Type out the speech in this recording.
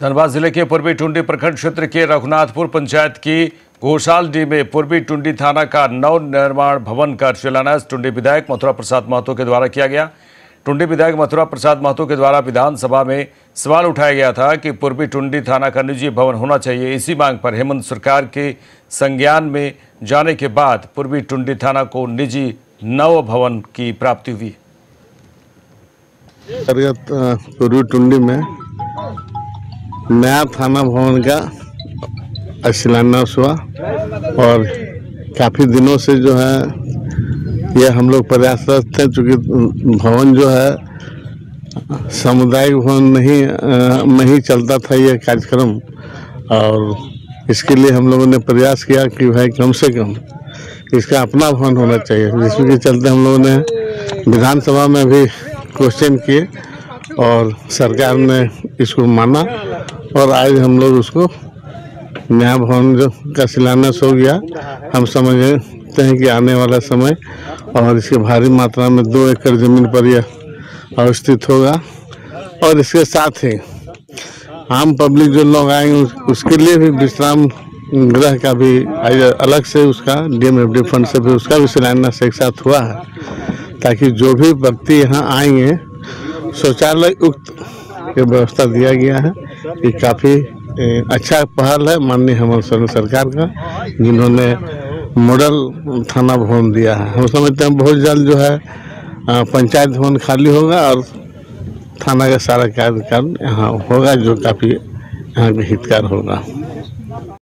धनबाद जिले के पूर्वी टुंडी प्रखंड क्षेत्र के रघुनाथपुर पंचायत की घोषालडीह में पूर्वी टुंडी थाना का नव निर्माण भवन का शिलान्यास टुंडी विधायक मथुरा प्रसाद महतो के द्वारा किया गया। टुंडी विधायक मथुरा प्रसाद महतो के द्वारा विधानसभा में सवाल उठाया गया था कि पूर्वी टुंडी थाना का निजी भवन होना चाहिए। इसी मांग पर हेमंत सरकार के संज्ञान में जाने के बाद पूर्वी टुंडी थाना को निजी नव भवन की प्राप्ति हुई। पूर्वी टुंडी में नया थाना भवन का शिलान्यास हुआ और काफ़ी दिनों से जो है ये हम लोग प्रयासरत थे, चूँकि भवन जो है सामुदायिक भवन नहीं चलता था ये कार्यक्रम, और इसके लिए हम लोगों ने प्रयास किया कि भाई कम से कम इसका अपना भवन होना चाहिए, जिसके चलते हम लोगों ने विधानसभा में भी क्वेश्चन किए और सरकार ने इसको माना और आज हम लोग उसको नया भवन जो का शिलान्यास हो गया। हम समझते हैं कि आने वाला समय और इसके भारी मात्रा में 2 एकड़ ज़मीन पर यह अवस्थित होगा और इसके साथ ही आम पब्लिक जो लोग आएंगे उसके लिए भी विश्राम गृह का भी अलग से उसका डीएमएफडी फंड से भी उसका भी शिलान्यास एक साथ हुआ है, ताकि जो भी व्यक्ति यहाँ आएंगे शौचालय युक्त की व्यवस्था दिया गया है। ये काफ़ी अच्छा पहल है माननीय हेमंत सरकार का, जिन्होंने मॉडल थाना भवन दिया है। हम समझते हैं बहुत जल्द जो है पंचायत भवन खाली होगा और थाना का सारा कार्यक्रम यहाँ होगा, जो काफ़ी यहाँ के हितकार होगा।